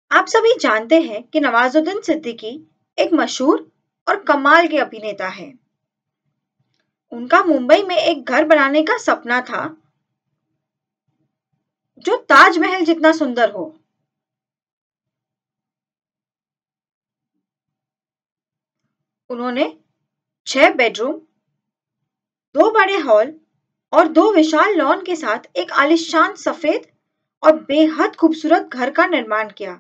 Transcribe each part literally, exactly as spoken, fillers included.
आप सभी जानते हैं कि नवाजुद्दीन सिद्दीकी एक मशहूर और कमाल के अभिनेता हैं। उनका मुंबई में एक घर बनाने का सपना था जो ताजमहल जितना सुंदर हो। उन्होंने छह बेडरूम, दो बड़े हॉल और दो विशाल लॉन के साथ एक आलीशान सफेद और बेहद खूबसूरत घर का निर्माण किया।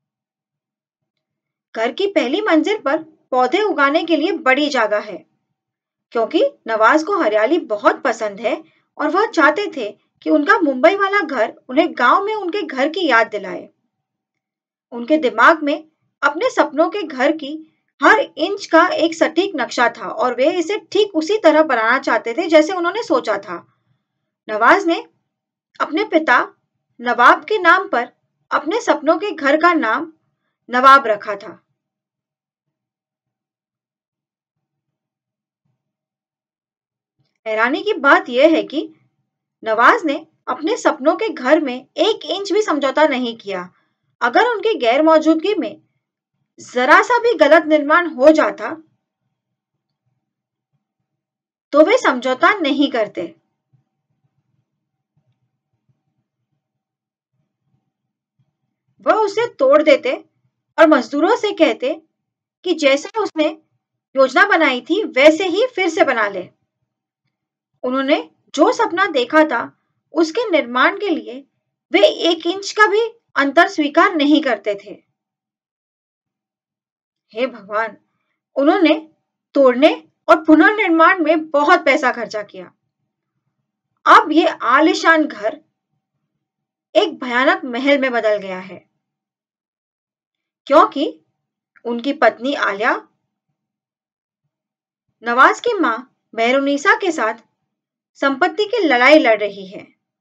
घर की पहली मंजिल पर पौधे उगाने के लिए बड़ी जगह है, क्योंकि नवाज को हरियाली बहुत पसंद है और वह चाहते थे कि उनका मुंबई वाला घर उन्हें गांव में उनके घर की याद दिलाए। उनके दिमाग में अपने सपनों के घर की हर इंच का एक सटीक नक्शा था और वे इसे ठीक उसी तरह बनाना चाहते थे जैसे उन्होंने सोचा था। नवाज ने अपने पिता नवाब के नाम पर अपने सपनों के घर का नाम नवाब रखा था। हैरानी की बात यह है कि नवाज ने अपने सपनों के घर में एक इंच भी समझौता नहीं किया। अगर उनकी गैर मौजूदगी में जरा सा भी गलत निर्माण हो जाता तो वे समझौता नहीं करते। वह उसे तोड़ देते और मजदूरों से कहते कि जैसे उसने योजना बनाई थी वैसे ही फिर से बना ले। उन्होंने जो सपना देखा था उसके निर्माण के लिए वे एक इंच का भी अंतर स्वीकार नहीं करते थे। हे भगवान! उन्होंने तोड़ने और पुनर्निर्माण में बहुत पैसा खर्चा किया। अब ये आलीशान घर एक भयानक महल में बदल गया है, क्योंकि उनकी पत्नी आलिया नवाज की मां मेहरुनिसा के साथ संपत्ति की लड़ाई लड़ रही है।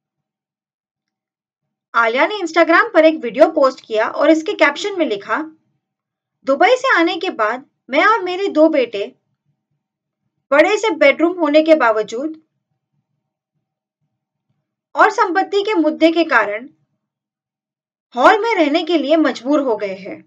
आलिया ने इंस्टाग्राम पर एक वीडियो पोस्ट किया और इसके कैप्शन में लिखा, दुबई से आने के बाद मैं और मेरे दो बेटे बड़े से बेडरूम होने के बावजूद और संपत्ति के मुद्दे के कारण हॉल में रहने के लिए मजबूर हो गए हैं।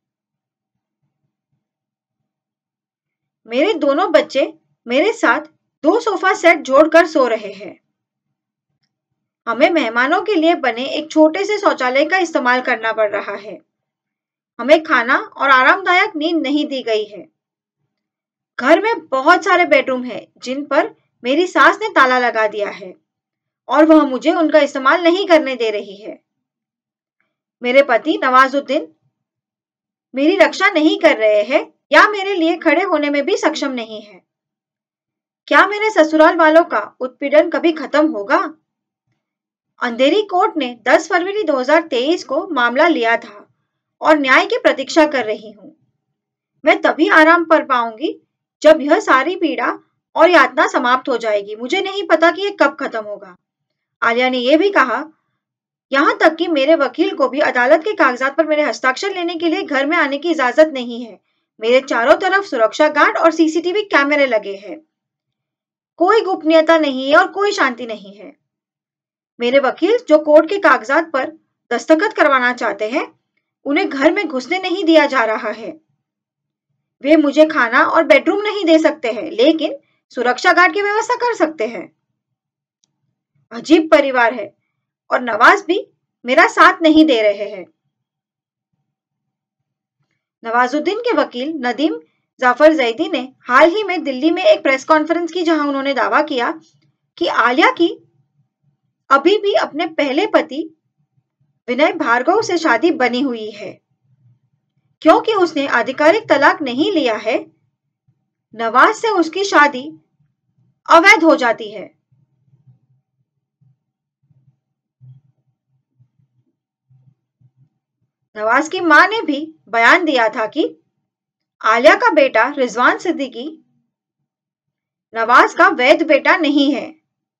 मेरे दोनों बच्चे मेरे साथ दो सोफा सेट जोड़कर सो रहे हैं। हमें मेहमानों के लिए बने एक छोटे से शौचालय का इस्तेमाल करना पड़ रहा है। हमें खाना और आरामदायक नींद नहीं दी गई है। घर में बहुत सारे बेडरूम हैं जिन पर मेरी सास ने ताला लगा दिया है और वह मुझे उनका इस्तेमाल नहीं करने दे रही है। मेरे पति नवाजुद्दीन मेरी रक्षा नहीं कर रहे हैं या मेरे लिए खड़े होने में भी सक्षम नहीं है। क्या मेरे ससुराल वालों का उत्पीड़न कभी खत्म होगा? अंधेरी कोर्ट ने दस फरवरी दो हज़ार तेईस को मामला लिया था और न्याय की प्रतीक्षा कर रही हूँ। मैं तभी आराम कर पाऊंगी जब यह सारी पीड़ा और यातना समाप्त हो जाएगी। मुझे नहीं पता कि यह कब खत्म होगा। आलिया ने यह भी कहा, यहाँ तक कि मेरे वकील को भी अदालत के कागजात पर मेरे हस्ताक्षर लेने के लिए घर में आने की इजाजत नहीं है। मेरे चारों तरफ सुरक्षा गार्ड और सीसीटीवी कैमरे लगे हैं। कोई गोपनीयता नहीं है और कोई शांति नहीं है। मेरे वकील जो कोर्ट के कागजात पर दस्तखत करवाना चाहते हैं, उन्हें घर में घुसने नहीं दिया जा रहा है। वे मुझे खाना और बेडरूम नहीं दे सकते हैं, लेकिन सुरक्षा गार्ड की व्यवस्था कर सकते हैं। अजीब परिवार है और नवाज भी मेरा साथ नहीं दे रहे हैं। नवाजुद्दीन के वकील नदीम जाफर जैदी ने हाल ही में दिल्ली में एक प्रेस कॉन्फ्रेंस की, जहां उन्होंने दावा किया कि आलिया की अभी भी अपने पहले पति विनय भार्गव से शादी बनी हुई है। क्योंकि उसने आधिकारिक तलाक नहीं लिया है, नवाज से उसकी शादी अवैध हो जाती है। नवाज की मां ने भी बयान दिया था कि आलिया का बेटा रिजवान सिद्दीकी नवाज का वैध बेटा नहीं है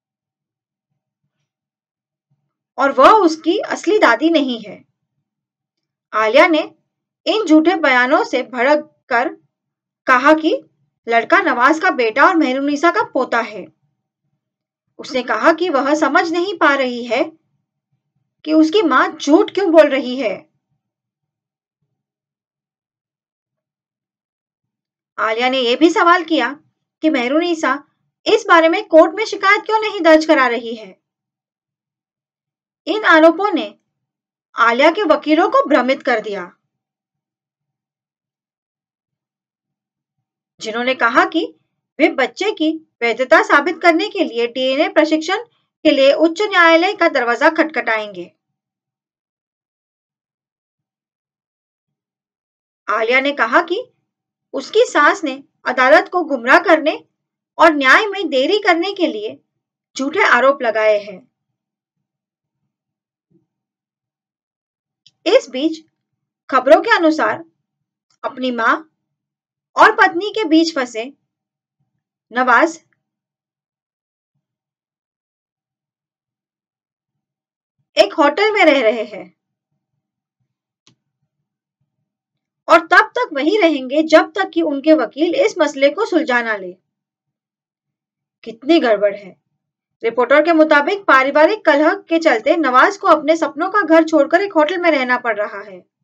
और वह उसकी असली दादी नहीं है। आलिया ने इन झूठे बयानों से भड़क कर कहा कि लड़का नवाज का बेटा और मेहरुनिसा का पोता है। उसने कहा कि वह समझ नहीं पा रही है कि उसकी मां झूठ क्यों बोल रही है। आलिया ने यह भी सवाल किया कि मेहरुनिसा इस बारे में कोर्ट में शिकायत क्यों नहीं दर्ज करा रही है। इन आरोपों ने आलिया के वकीलों को भ्रमित कर दिया, जिन्होंने कहा कि वे बच्चे की वैधता साबित करने के लिए डीएनए प्रशिक्षण के लिए उच्च न्यायालय का दरवाजा खटखटाएंगे। आलिया ने कहा कि उसकी सास ने अदालत को गुमराह करने और न्याय में देरी करने के लिए झूठे आरोप लगाए हैं। इस बीच खबरों के अनुसार अपनी मां और पत्नी के बीच फंसे नवाज एक होटल में रह रहे हैं और तब तक वहीं रहेंगे जब तक कि उनके वकील इस मसले को सुलझा ना ले। कितनी गड़बड़ है। रिपोर्टर के मुताबिक पारिवारिक कलह के चलते नवाज को अपने सपनों का घर छोड़कर एक होटल में रहना पड़ रहा है।